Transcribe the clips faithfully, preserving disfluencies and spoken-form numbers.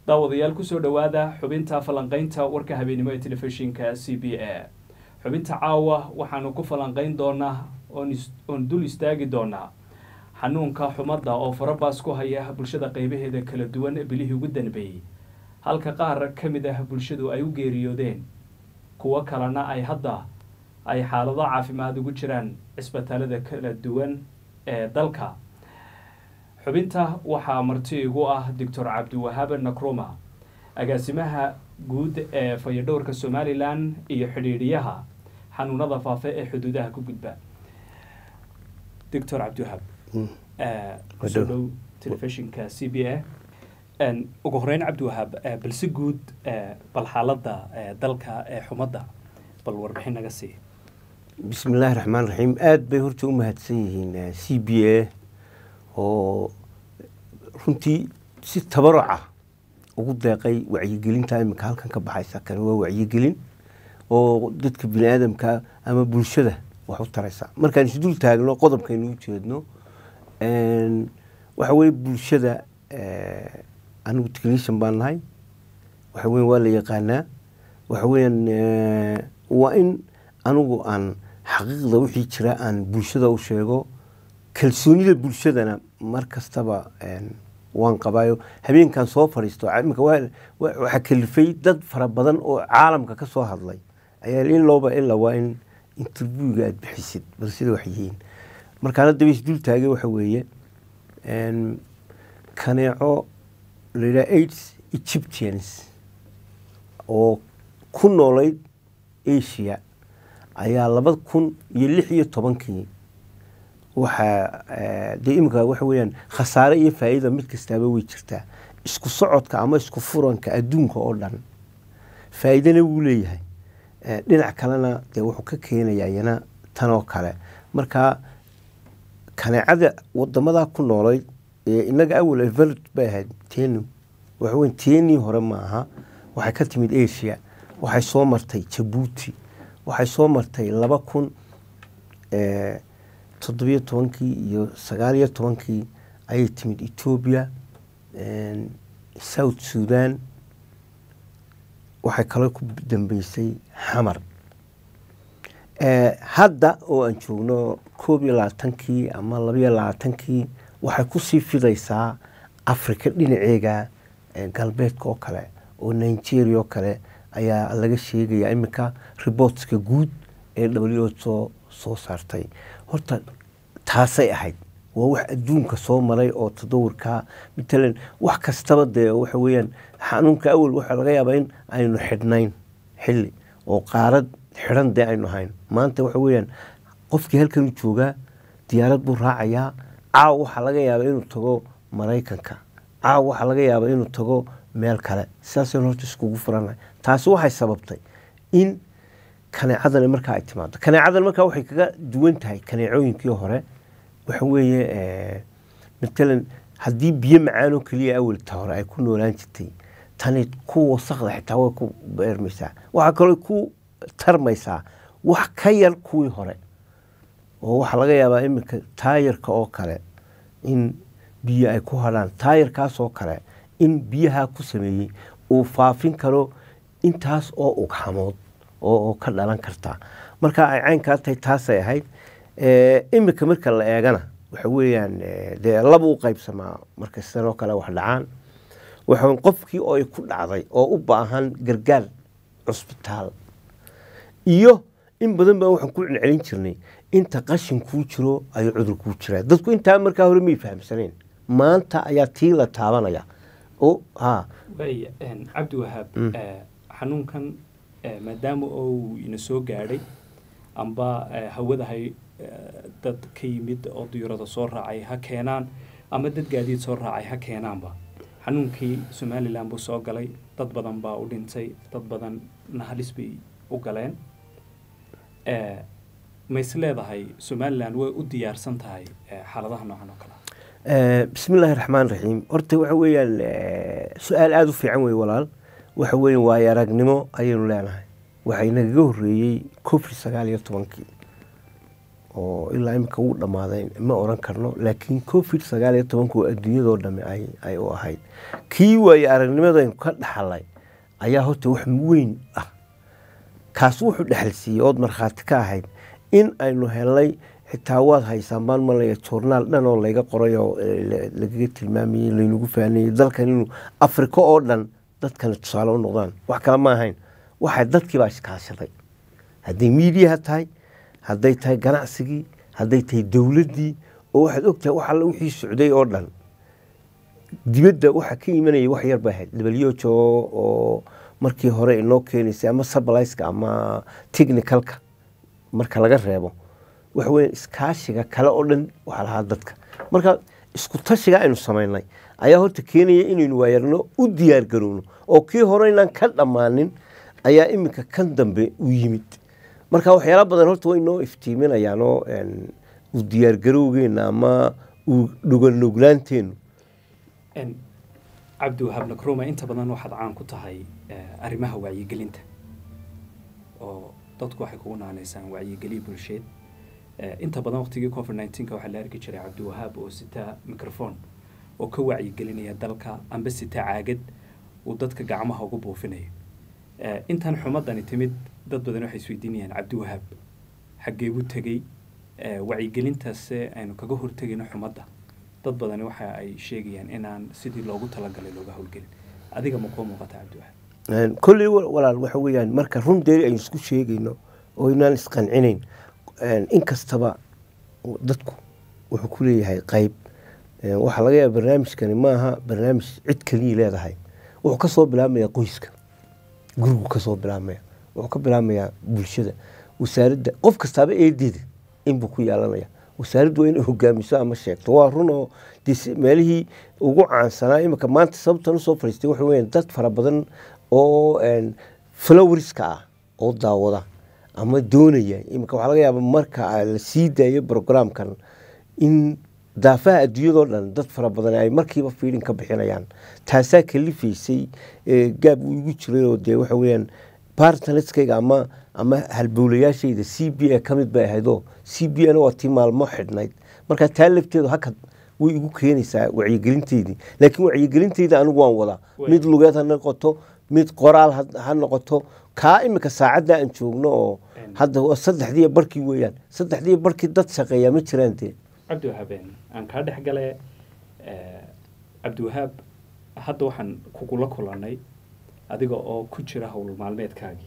daawadayaal ku soo dhawaada xubinta falanqaynta warka habeenimo ee telefishinka C B A. xubinta caawa waxaanu ku falanqayn doonaa oon dul istaagi doonaa xanuunka xumadda oo farabaas ku haya bulshada qaybaheeda kala duwan bilihii ugu danbeeyay, halka qaar ka mid ah bulshadu ay u geeriyoodeen, kuwo kalena ay hadda ay xaalado caafimaad ugu jiraan cisbitaalada kala duwan ee dalka. xubinta waxaa marti igu ah Doctor Cabdiwahaab Nakruma, agaasimaha guud ee fayadhowrka Somaliland iyo xidhiidhiyaha xanuunada faafa ee xuduudaha ku gudba. Doctor Cabdiwahaab ee soo telefishinka C B A. ان ugu horeyn Cabdiwahaab balsi guud bal xaaladda dalka ee xumadda bal warbixin naga sii. بسم الله الرحمن الرحيم. aad bay horta u mahadsan yihiin C B A oo runtii si tabaruc ah ugu deeqay wacyigelinta imika halkan ka baxaysa. kan waa wacyigelin oo dadka bini'aadamka ama bulshada wax u taraysa. markaan isdul taagno qodobkaynu u jeedno een waxa weeye bulshada ee anigu technician baan nahay, waxa weeye waa la yaqaanaa, waxa weeyaan waa in anigu aan xaqiiqda wixii jira aan bulshada u sheego. kalsoonida bulshadana mar kastaba waan qabaayo. habeenkan soo fariisto imika waxa kalifay dad fara badan oo caalamka ka soo hadlay ayaa in looba ila waa in interviewga aad bixisid bal sida wax yihiin. markaan hadda isdul taagay waxa weeye een kaneeco la AIDS Egyptians oo ku noolayd Asia ayaa laba kun iyo lix iyo tobankii waxa de imika waxa weeyaan khasaare iyo faa'iido mid kastaba way jirtaa. isku socodka ama isku furanka adduunka oo dhan faa'iidana wuu leeyahay, dhinac kalena de wuxuu ka keenayaa yana tan oo kale. marka kaneecada wadamada ku noolayd ee inaga awal evolved bay ahayd teenu, waxa weyn teeni hore ma aha, waxay ka timid Asia, waxay soo martay Djibouti, waxay soo martay laba kun ee toddoba iyo tobankii iyo sagaal iyo tobankii ayay timid Ethiopia, een South Sudan, waxay kale ku dambeysay Xamar. ee hadda oo aan joogno koob iyo labaatankii ama laba iyo labaatankii waxay ku sii fidaysaa Afrika dhinaceega galbeedka oo kale oo Nigeria oo kale ayaa laga sheegaya imika reportska guud ee W H O soo saartay. horta taasay ahayd waa wax adduunka soo maray oo tadawurka mitalan wax kastaba de waxa weeyaan xanuunka awal waxa laga yaabaa in aynu xidhnayn xilli oo qaarad xidhan de aynu hayn. maanta waxa weeyaan qofkii halkan jooga diyaarad buu raacayaa, caaw waxa laga yaabaa inuu tago Mareykanka, caaw waxa laga yaabaa inuu tago meel kale. sidaasaynu horta iskugu furanahay. taasi waxay sababtay in kaneecadan markaa ay timaado. kaneecadan markaa waxay kaga duwan tahay kaneecooyinkii hore. waxa weeye ee matalan haddii biyo macaan oo kaliya awalta hore ay ku noolaan jirtay, tani ku wasaqda xitaa way ku beermaysaa. waxa kale ku tarmaysaa wax ka yar kuwii hore oo waxa laga yaabaa imika taayirka oo kale in biyo ay ku hadhaan, taayirkaas oo kale in biyaha ku sameeyey uu faafin karo intaas oo ugxamood oo ka dhalan karta. marka ay caynkaa tahay taasay ahayd. ee imika marka la eegana waxa weeyaan de laba u qaybsamaa marka sidan oo kale wax dhacaan. waxa qofkii oo ay ku dhacday oo u baahan gargaar cusbitaal iyo in badan baa waxaan ku celin jirnay inta qashin ku jiro ay cudur ku jiraa. dadku inta markaa hore ma fahamsaneen, maanta ayaa tii la taabanaya oo ha bay een Cabdiwahaab ee xanuunkan maadaama uu ina soo gaadhay amba hawada hay dad ka yimid oo diyaarada soo raacay ha keenaan ama dad gaadiid soo raacay ha keenaanba, xanuunkii Somaliland buu soo galay, dad badan baa u dhintay, dad badan halis bay u galeen. ee ma is leedahay Somaliland way u diyaarsan tahay xaaladaha noocan oo kale? ee bismillaahir rahmaanir rahiim. horta waxa weeyaan su'aal aad u fiican way walaal. waxa weeyaan waa aragnimo ayaynu leenahay. waxay naga horeeyay covid sagaal iyo tobankii oo ilaa imika uu dhammaaday ma oran karno laakiin covid sagaal iyo tobanku adduunyadoo dhamme ay ay u ahayd kii waaye aragnimadaynu ka dhaxalay ayaa horta wax weyn ah kaas wuxuu dhexalsiiyey ood markhaati ka ahayd in aynu helay xitaa waad haysaan baan malaya journaal dhan oo layga qoray oo lagaga tilmaamayey laynagu faanayey dalkan inuu afrika oo dhan dadkana tusaale u noqdaan wax kale ma ahayn waxay dadkii baa iskaashaday hadday miidiyaha tahay hadday tahay ganacsigii hadday tahay dowladdii oo waxaad ogtahay wax alla wixii socday oo dhan dibadda waxa ka imanayay wax yar baa ahayd dabalyojo oo markii hore inoo keenaysay ama sablayska ama technicalka marka laga reebo waxa weeye iskaashiga kale oo dhan waxa lahaa dadka marka isku tashiga aynu samaynay ayaa horta keenaya inaynu waayarno u diyaar garowno oo kii hore inaan ka dhammaanin ayaa iminka kan dambe u yimid marka waxyaala badan horta way noo iftiiminayaanoo u diyaar garowgeena ama u dhuganuglaanteenu cabdiwahaab nakruma inta badan waxaad caan ku tahay arrimaha wacyigelinta oo dadku waxay kugu naanaysaan wacyigeliya bulsheed inta badan waqtigii covid nineteen-ka waxaa la arki jiray cabdiwahaab oo sitaa microphone oo ka wacyigelinaya dalka amba sitaa caagad uu dadka gacmaha ugu buufinayo intan xumadani timid dad badan waxay isweydiinayaan cabdiwahaab xaggee buu tegey wacyigelintaas aynu kaga hortegayno xumadda dad badani waxa ay sheegayaan inaan sidii loogu talagalay looga howlgelin adiga ma kuu muuqata cabdiwahaab kolley walaal waxa weeyaan marka run deeri aynu isku sheegayno oo inaan isqancinayn inkastaba dadku wuxuu ku leeyahay qayb waxaa laga yaaba barnaamijkani maaha barnaamij cid kaliya leedahay wuxuu ka soo bilaabmayaa qoyska gurigu ka soo bilaabmaya wuxuu ka bilaabmayaa bulshada wasaaradda qof kastaaba eedeeda inbuu ku yeelanaya wasaaraddu waa inay hogaamiso ama sheegto waa run oo meelihii ugu caansanaa imika maanta sababtan usoo fadhiistay waxa weeyaan dad fara badan oo flowerska ah oo daawada ama doonaya imika waxaa laga yaaba marka la sii daayo programkan in daafaha adduunyadoo dhan dad fara badan ay markiiba fiidin ka bixinayaan taasaa kalifaysay gaab uu igu jiray oo dee waxa weeyaan bartnerskayga ama ama halbowlayaashayda c b a ka mid bay ahaydoo c b a na waa tii maalmo xidhnayd marka taa lafteedu hakad way igu keenaysaa wacyigelinteydii laakiin wacyigelinteyda anigu waan wadaa mid lugeed ha noqoto mid qoraal ha noqoto kaa imika saacadda aan joogno oo hadda saddexdii barkii weeyaan saddexdii barkii dad shaqeeya ma jiraan dee cabdiwahaab aan kaa dhex gale cabdiwahaab hadda waxaan kugula kulanay adiga oo ku jira howl maalmeedkaagii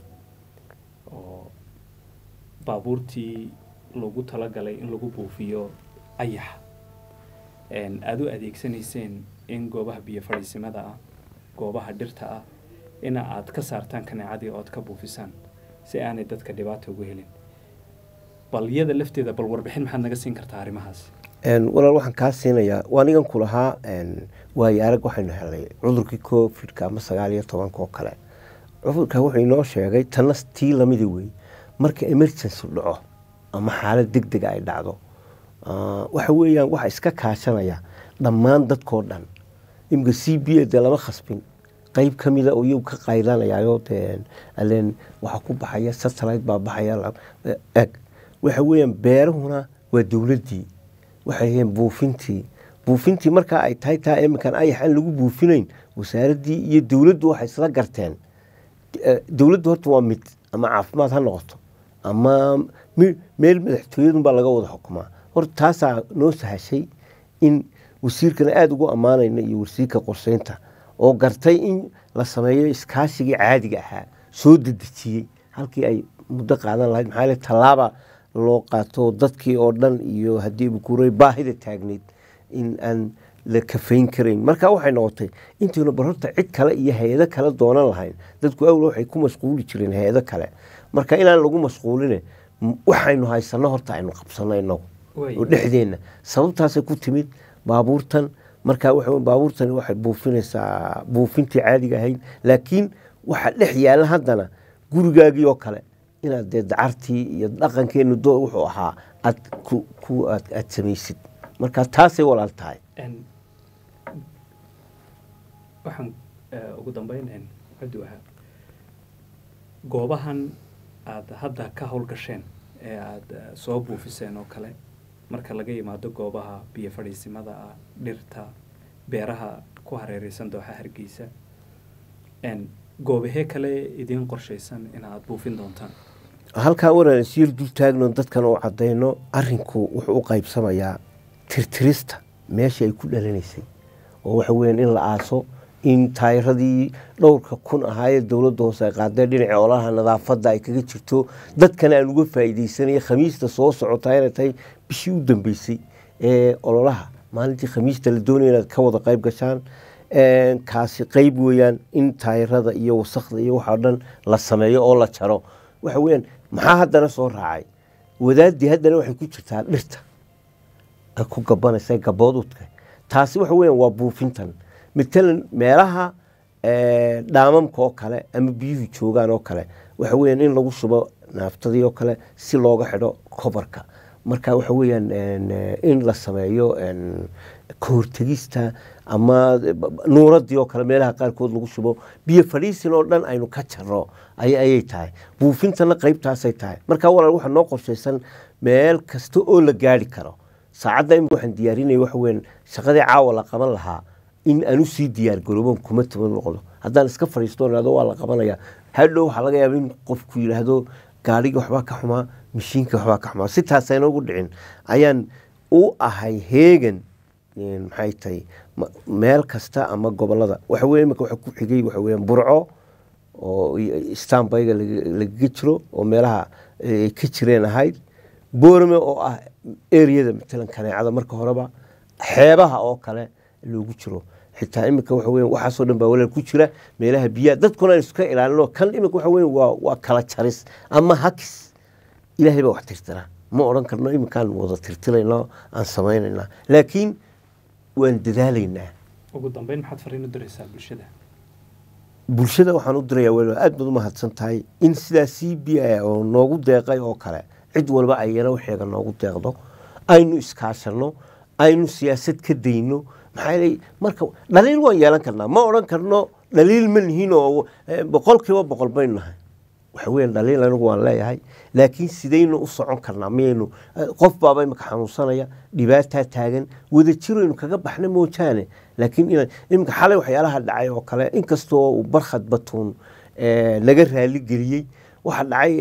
oo baabuurtii lagu talagalay in lagu buufiyo ayaxa aada u adeegsanayseen in goobaha biyo fadhiisimada ah goobaha dhirta ah ina aad ka saartaan kaneecadii ood ka buufisaan si aanay dadka dhibaato ugu helin bal iyada lafteeda bal warbixin maxaad naga siin kartaa arrimahaas walaal waxaan kaa siinayaa waanigan ku lahaa waayo arag waxaynu helay cudurkii covidka ama sagaal iyo tobanka oo kale cudurka wuxuu inoo sheegay tanna tii lamida wey marka emergency dhaco ama xaalad deg dega ay dhacdo waxa weeyaan waxa iska kaashanaya dhammaan dadkoo dhan imika c b a dee lama khasbin qayb ka mida oo iyagu ka qaylanayaayo dee aleen waxaa ku baxaya satellite baa baxaya eg waxa weeyaan beerahuna waa dowladdii waxay hayeen buufintii buufintii markaa ay tahay taa iminkan ayax aan lagu buufinayn wasaaraddii iyo dowladdu waxay isla garteen dowladdu horta waa mid ama caafimaad ha noqoto ama meel madaxtooyadunbaa laga wada xukumaa horta taasaa noo sahashay in wasiirkana aada ugu ammaanayna iyo wasiirka qorseynta oo gartay in la sameeyo iskaashigii caadiga ahaa soo dedejiyey halkii ay muddo qaadan lahayd maxaa le tallaaba loo qaato dadkii oo dhan iyo haddii bukuuray baahida taagneyd in aan la kafayn karayn marka waxay noqotay intaynu bar horta cid kale iyo hay-ado kale doonan lahayn dadku awla waxay ku mashquuli jireen hay-ado kale marka inaan lagu mashquuline waxaynu haysanno horta aynu qabsanno inagu oo dhexdeenna sababtaasay ku timid baabuurtan marka waxa baabuurtani waxay buufinaysaa buufintii caadiga ahayd laakiin waxa dhex yaalla haddana gurigaagii oo kale inaad dee dacartii iyo dhaqankeenu do wuxuu ahaa aad ku ku aad aad samaysid marka taasay walaal tahay waxaan ugu dambeyn cabdiwahaab goobahan aad hadda ka howlgasheen ee aada soo buufiseen oo kale marka laga yimaado goobaha biyo fadhiisimada ah dhirta beeraha ku hareereysan dooxa Hargeysa een goobahee kale idin qorshaysan inaad buufin doontaan halka waran siir dul taagno dadkan oo cadeyno arinku wuxuu u qaybsamayaa tirtirista meesha ay ku dhalanaysay oo waxa weyn in la aaso in taayiradii dhowrka kun ahaayee dawladda hoose ay qaadeen dhinaca olaha nadaafadda ay kaga jirto dadkana aan uga faa'iideysanay khamiista soo socota inay tahay bishii u dambeysay ee ololaha maalintii khamiista la doonayay inaad ka wada qayb gashaan kaasi qayb weeyaan in taayirada iyo wasaqda iyo waxa dhan la sameeyo oo la jaro waxa weeyaan maxaa haddana soo raacay wadaadii haddana waxay ku jirtaa dhirta ay ku gabanaysa gaboodudka taasi waxa weeyaan waa buufintan مثلا meelaha ee dhaamamka oo kale ama biyuhu joogan oo kale waxa weeyaan in lagu shubo naaftadii oo kale si looga xidho kobarka marka waxa weeyaan in la sameeyo in koortagista ama nuuradii oo kale meelaha qaar kood lagu shubo biyo fadhiisin oo dhan aynu ka jarro ay ay tahay buufintana qaybtaas ay tahay marka walaal waxa noo qorshaysan meel kasta oo la gaari karo saacada in waxaan diyaarinay waxa weeyaan shaqadii caawa la qaban lahaa in aanu sii diyaar garoobo kuma taban noqdo haddaan iska fariisto inaado waa la qabanaya hadhow waxa laga yaabaa in qofku yiraahdo gaariga waxba ka xumaa mishiinka waxba ka xumaa si taas ayna ugu dhicin ayaan u ahay heegan maxay tahay meel kasta ama gobolada waxa weeye marka waxa ku xigay waxa weeyaan burco oo istaanbayga laga jiro oo meelaha ka jireen ahayd boorme oo ah area-da midlan kaneecada marka horeba xeebaha oo kale loogu jiro xitaa imika waxa weeyaan waxa soo dhan baa walaal ku jira meelaha biyaha dadkuna iska ilaalino kan imika waxa weeyaan waa waa kala jaris ama hakis ilaahay baa wax tirtira ma oran karno imikaan wada tirtirayno aan sameeynayna laakiin waan dadaalaynaa ugu dambeyn maxaad fariin u diraysaa bulshada bulshada waxaan u dirayaa walaal aad baad u mahadsan tahay in sidaa C B A oo noogu deeqay oo kale cid walba ayana waxeega noogu deeqdo aynu iskaashano aynu siyaasad ka dayno maxay marka dhaliil waan yeelan karnaa ma oran karno dhaliil ma nihiin oo boqolkiiba boqol baynu nahay waxa weeyaan dhaliil anigu waan leeyahay laakiin sidaynu u socon karnaa miyaynu qof baaba imika xanuunsanaya dhibaataa taagan wada jiraynu kaga baxna moojaane laakiin in imika xalay waxyaalaha dhacay oo kale inkastoo uu barkhad batuun laga raali geliyey waxa dhacay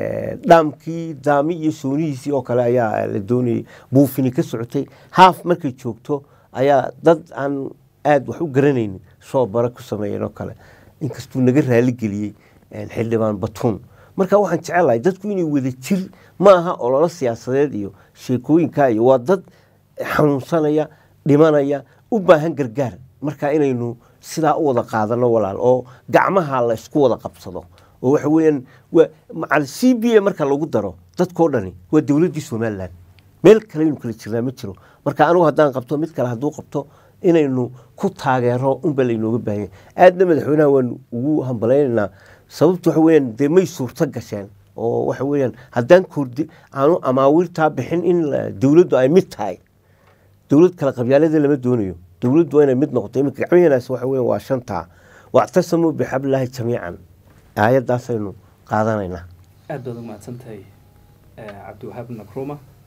dhaamkii daami iyo soonihiisii oo kale ayaa la doonayay buufini ka socotay haaf markay joogto ayaa dad aan aad wax u garanaynin soo bara ku sameeyeen oo kale inkastuu naga raali geliyey xildhibaan batuun marka waxaan jecelahay dadku inay wada jir ma aha ololo siyaasadeed iyo sheekooyinka iyo waa dad xanuunsanaya dhimanaya u baahan gargaar marka inaynu sidaa u wada qaadano walaal oo gacmaha la isku wada qabsado oo waxa weeyaan macal C B A marka lagu daro dadkoo dhani waa dawladda Soomaaliland meel kale inuu kala jirnaa ma jiro marka anigu haddaan qabto mid kale hadduu qabto inaynu ku taageero unba laynooga baahan aadna madaxweynaha waan ugu hambalaynaa sababtu waxa weeyaan dee may suurto gasheen oo waxa weeyaan haddaan koordi aanu amaawiirtaa bixin in dawladdu ay mid tahay dawlad kala qabyaalada lama doonayo dawladdu waa inay mid noqoto iminka gacmaheenaas waxa weeyaan waa shantaa wactasamuu bixablaahi jamiican aayaddaasaynu qaadanaynaa aad baad u mahadsantahay cabdiwahaab nakruma